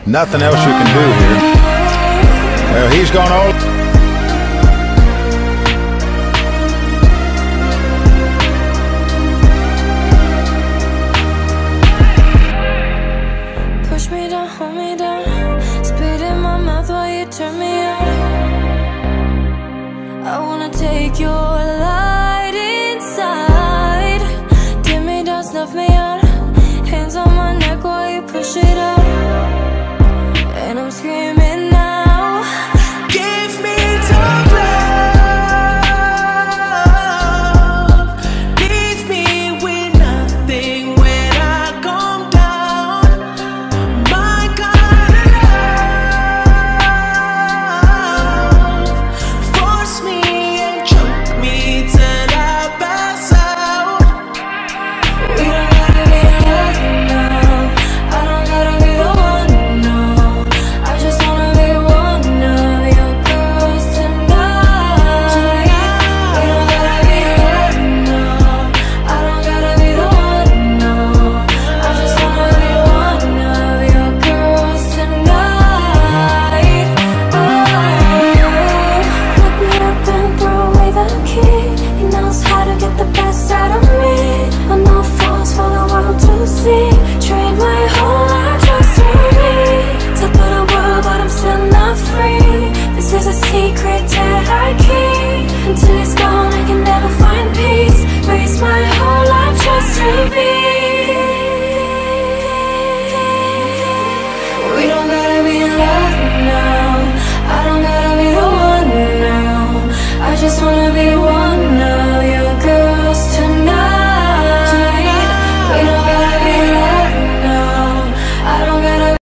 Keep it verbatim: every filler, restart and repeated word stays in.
Nothing else you can do here. Well, he's gone all... Push me down, hold me down, spit in my mouth while you turn me on. I wanna take your light inside. Dim me down, snuff me out, hands on my neck while you push it out. And I'm screaming now, give me tough love. Leave me with nothing when I come down. My kind of love, force me and choke me till I pass out. We don't gotta be alone now. I don't gotta be the one, no. I just wanna be one of your girls tonight. We don't gotta be alone now. I don't gotta be the one, no. I just wanna be one of your girls tonight. Oh, look me up and throw away the key. He knows how to get the best out of me. On no faults for the world to see. Trade my whole life just to be top of the world, but I'm still not free. This is a secret that I keep. Until it's gone, I can never find peace. Raise my whole life just to be. We don't gotta be in love now. I don't gotta be the one now. I just wanna be